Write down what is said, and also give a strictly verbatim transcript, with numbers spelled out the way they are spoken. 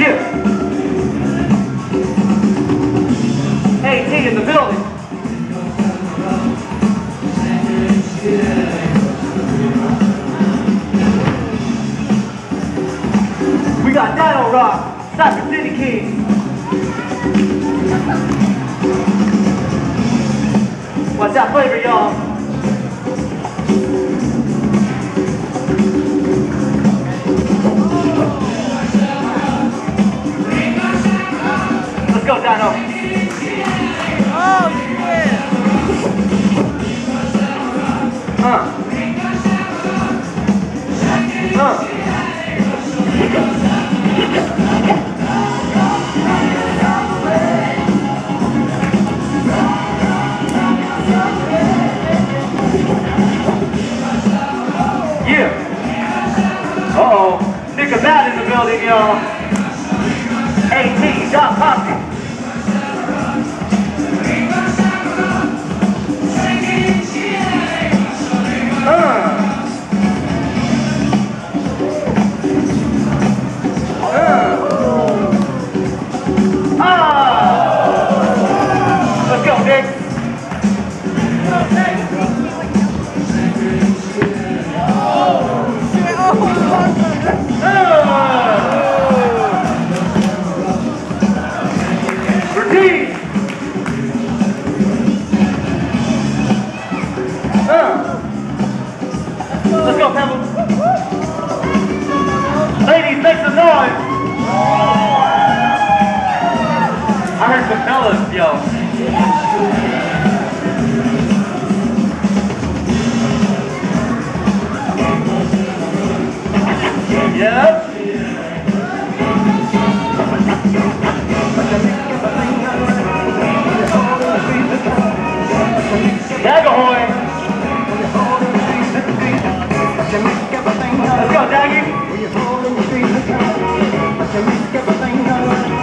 eighteen in the building. We got Dino Rock, Cypher City King. Watch that flavor, y'all. Let's go, Dino. Oh, yeah. Uh. Uh. Yeah. Uh-oh. Nick Bad in the building, y'all. eighteen, Doc Posse. Let's go, Pebbles. Ladies, make some noise. I heard some fellas, yo. Yep. Dagahoy. Let's go, Daggy.